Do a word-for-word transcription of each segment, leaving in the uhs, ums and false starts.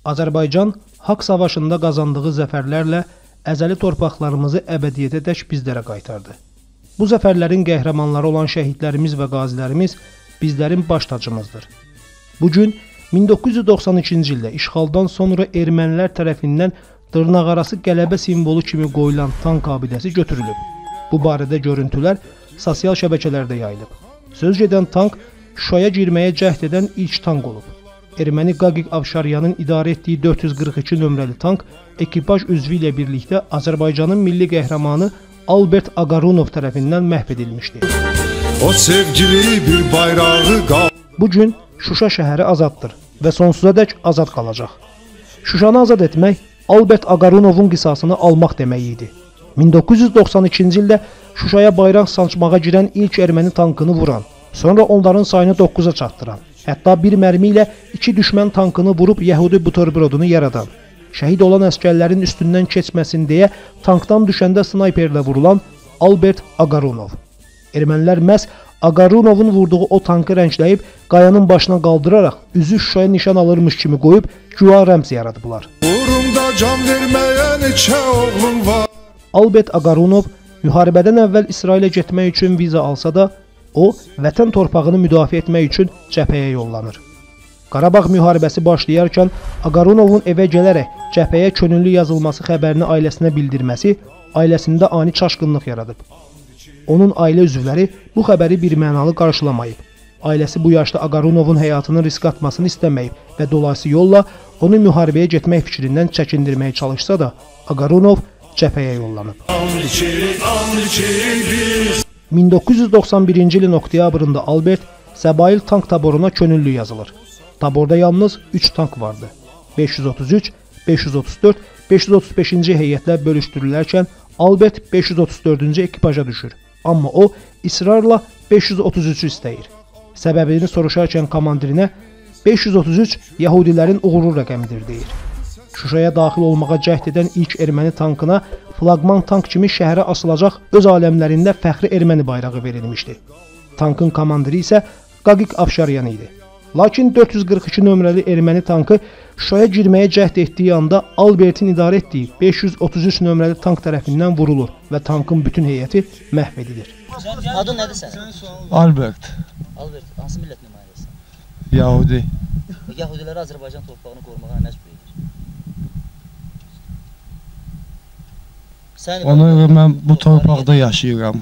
Azərbaycan haqq savaşında qazandığı zəfərlərlə əzəli torpaqlarımızı əbədiyyətədək bizlərə qaytardı. Bu zəfərlərin qəhrəmanları olan şəhidlərimiz və qazilərimiz bizlərin baş tacımızdır. Bugün min doqquz yüz doxsan ikinci ildə işğaldan sonra ermənilər tərəfindən dırnaqarası qələbə simvolu kimi qoyulan tank abidəsi götürülüb. Bu barədə görüntülər sosial şəbəkələrdə yayılıb. Söz gedən tank Şuşaya girməyə cəhd edən ilk tank olub. Erməni Qaqik Avşaryanın idarə etdiyi dörd yüz qırx iki nömrəli tank ekipaj üzvü ilə birlikdə Azərbaycanın milli qəhrəmanı Albert Ağarunov tərəfindən məhv edilmişdi. O sevgili bir bayrağı qal. Bugün Şuşa şəhəri azaddır və sonsuzadək azad qalacaq. Şuşanı azad etmək Albert Ağarunovun qisasını almaq demək idi. min doqquz yüz doxsan ikinci ildə Şuşaya bayraq sancmağa girən ilk erməni tankını vuran, sonra onların sayını doqquza çatdıran, hətta bir mərmi ilə iki düşmən tankını vurub Yəhudi buterbrodunu yaradan, şəhid olan əsgərlərin üstündən keçməsin deyə tankdan düşəndə snayperlə vurulan Albert Ağarunov. Ermənilər məhz Ağarunovun vurduğu o tankı rəngləyib, qayanın başına qaldıraraq üzü Şuşaya nişan alırmış kimi qoyub güya rəmz yaradıblar. Uğrumda can verməyə neçə oğlum var. Albert Ağarunov müharibədən əvvəl İsrailə getmək üçün viza alsa da, o, vətən torpağını müdafiə etmək üçün cəbhəyə yollanır. Qarabağ müharibəsi başlayarkən Ağarunovun evə gələrək cəbhəyə könüllü yazılması xəbərini ailəsinə bildirməsi ailəsində ani çaşqınlıq yaradıb. Onun ailə üzvləri bu xəbəri birmənalı qarşılamayıb. Ailəsi bu yaşda Ağarunovun həyatını risk atmasını istəməyib və dolayısı yolla onu müharibəyə getmək fikrindən çəkindirməyə çalışsa da, Ağarunov cəbhəyə yollanıb. min doqquz yüz doxsan birinci ilin oktyabrında Albert Səbail tank taboruna könüllü yazılır. Taborda yalnız üç tank vardı. beş yüz otuz üç, beş yüz otuz dörd, beş yüz otuz beşinci heyətlər bölüşdürülərkən Albert beş yüz otuz dördüncü ekipaja düşür. Amma o israrla beş yüz otuz üçü istəyir. Səbəbini soruşarkən komandirinə beş yüz otuz üç Yahudilərin uğurlu rəqəmidir deyir. Şuşaya daxil olmağa cəhd edən ilk erməni tankına flaqman tank kimi şəhərə asılacaq öz aləmlərində fəxri erməni bayrağı verilmişdi. Tankın komandiri isə Qaqik Avşaryan idi. Lakin dörd yüz qırx iki nömrəli erməni tankı Şuşaya girməyə cəhd etdiyi anda Albertin idarə etdiyi beş yüz otuz üç nömrəli tank tərəfindən vurulur və tankın bütün heyəti məhv edilir. Adın nədir sənin? Albert. Albert, hansı millət nümayəndəsən? Yahudi. Yahudiləri Azərbaycan torpağını qorumağa məcbur edir. Ona görə mən bu torpaqda yaşayıram.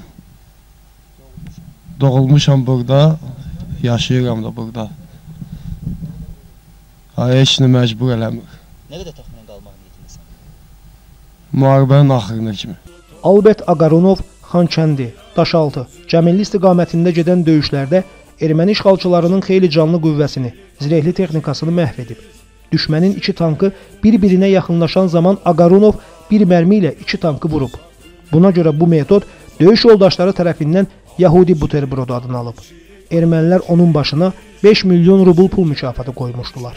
Doğulmuşam burada, yaşayıram da burada. Heç nə məcbur eləmir. Nə qədər təxminən qalmaq niyyətindəsən? Müharibənin axırına kimi. Albert Ağarunov Xankəndi, Daşaltı, Cəmilli istiqamətində gedən döyüşlərdə erməni işğalçılarının xeyli canlı qüvvəsini, zirehli texnikasını məhv edib. Düşmənin iki tankı bir-birinə yaxınlaşan zaman Ağarunov bir mərmi ilə iki tankı vurub. Buna görə bu metod döyüş yoldaşları tərəfindən Yəhudi buterbrodu adını alıb. Ermənilər onun başına beş milyon rubl pul mükafatı qoymuşdular.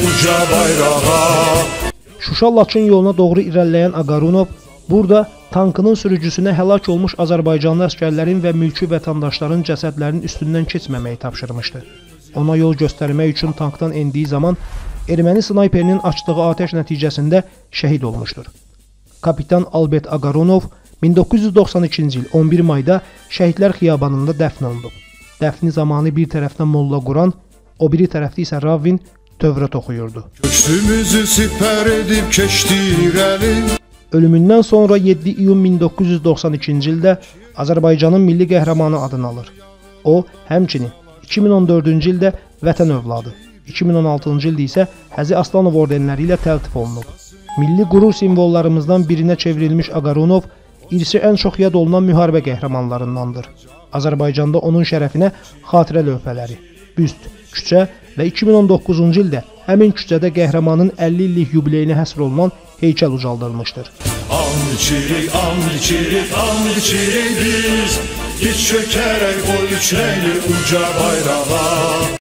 Şuşa-Laçın yoluna doğru irəliləyən Ağarunov burada tankının sürücüsünə həlak olmuş Azərbaycanlı əsgərlərin və mülki vətəndaşların cəsədlərinin üstündən keçməməyi tapşırmışdı. Ona yol göstərmək üçün tankdan endiyi zaman erməni snayperinin açdığı atəş nəticəsində şəhid olmuşdur. Kapitan Albert Ağarunov min doqquz yüz doxsan ikinci il on bir mayda Şəhidlər Xiyabanında dəfn olunub. Dəfni zamanı bir tərəfdən Molla Quran, o biri tərəfdə isə Ravvin Tövrat oxuyurdu. Köksümüzü sipər edib keçdi irəli. Ölümündən sonra yeddi iyun min doqquz yüz doxsan ikinci ildə Azərbaycanın milli qəhrəmanı adını alır. O, həmçinin iki min on dördüncü ildə vətən övladı, iki min on altıncı ildə isə Həzi Aslanov ordenləri ilə təltif olunub. Milli qürur simvollarımızdan birinə çevrilmiş Ağarunov, irsi ən çox yad olunan müharibə qəhrəmanlarındandır. Azərbaycanda onun şərəfinə xatirə lövhələri, büst, küçə və iki min on doqquzuncu ildə həmin küçədə qəhrəmanın əlli illik yubileyinə həsr olunan heykəl ucaldılmışdır. And içirik, and içirik, and içirik biz, hiç çökərək o üç rəngli uca bayrağa.